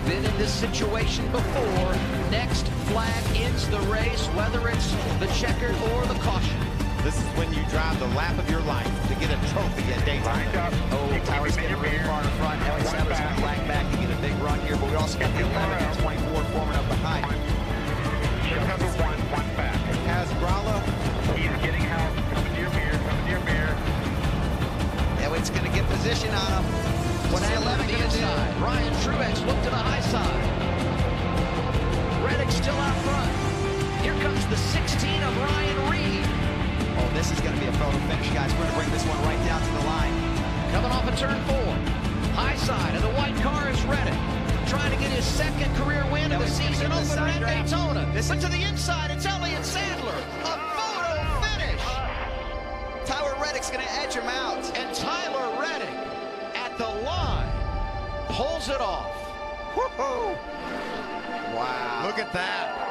been in this situation before. Next flag ends the race, whether it's the checkered or the caution. This is when you drive the lap of your life to get a trophy at Daytona. Oh, Power's getting really far in front. Ellie Sadler's going to flag back and get a big run here, but we also got the 11 and 24 forming up behind. Number one back. Has Gralla. He's getting help. Coming to your mirror, Yeah, it's going to get position on him. What's the 11 going to do? Ryan Truex looked to the high side. Reddick still out front. Here comes the 16 of Ryan Reed. Oh, this is going to be a photo finish, guys. We're going to bring this one right down to the line. Coming off of turn 4. High side of the white car is Reddick. Trying to get his second career win of the season opener at Daytona. But to the inside, it's Elliott Sadler. A photo finish. Tyler Reddick's going to edge him out. And Tyler Reddick at the line pulls it off. Woohoo! Wow. Look at that.